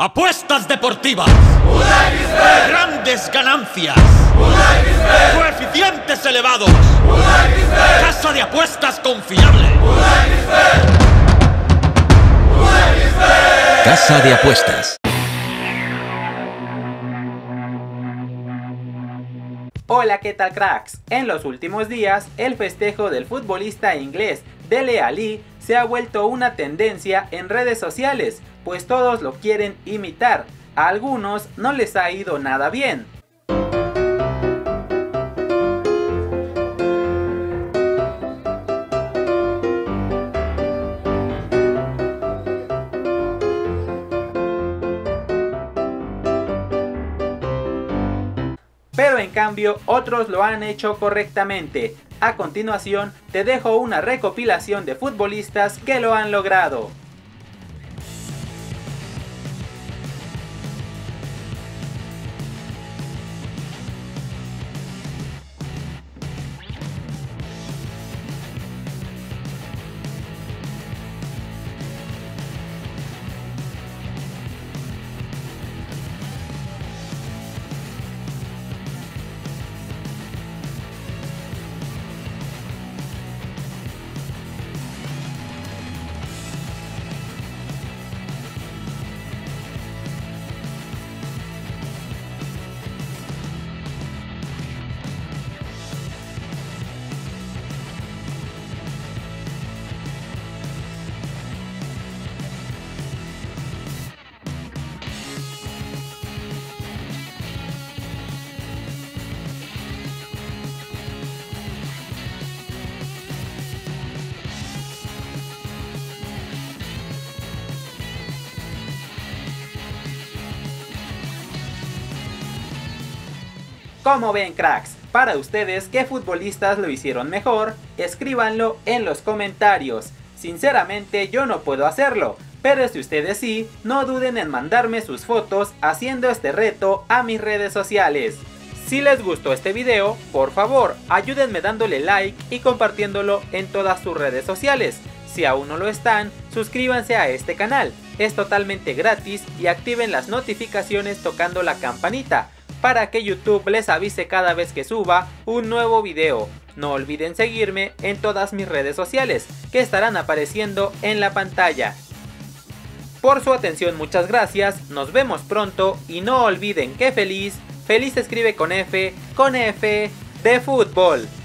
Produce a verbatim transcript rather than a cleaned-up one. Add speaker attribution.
Speaker 1: Apuestas deportivas. Grandes ganancias. Coeficientes elevados. Casa de apuestas confiable.
Speaker 2: Casa de apuestas.
Speaker 3: Hola, ¿qué tal, cracks? En los últimos días, el festejo del futbolista inglés Dele Alli se ha vuelto una tendencia en redes sociales, pues todos lo quieren imitar. A algunos no les ha ido nada bien. Pero en cambio otros lo han hecho correctamente. A continuación te dejo una recopilación de futbolistas que lo han logrado. ¿Cómo ven, cracks? Para ustedes, ¿qué futbolistas lo hicieron mejor? Escríbanlo en los comentarios. Sinceramente yo no puedo hacerlo, pero si ustedes sí, no duden en mandarme sus fotos haciendo este reto a mis redes sociales. Si les gustó este video, por favor, ayúdenme dándole like y compartiéndolo en todas sus redes sociales. Si aún no lo están, suscríbanse a este canal, es totalmente gratis y activen las notificaciones tocando la campanita, para que YouTube les avise cada vez que suba un nuevo video. No olviden seguirme en todas mis redes sociales, que estarán apareciendo en la pantalla. Por su atención, muchas gracias, nos vemos pronto y no olviden que feliz, feliz se escribe con F, con F de fútbol.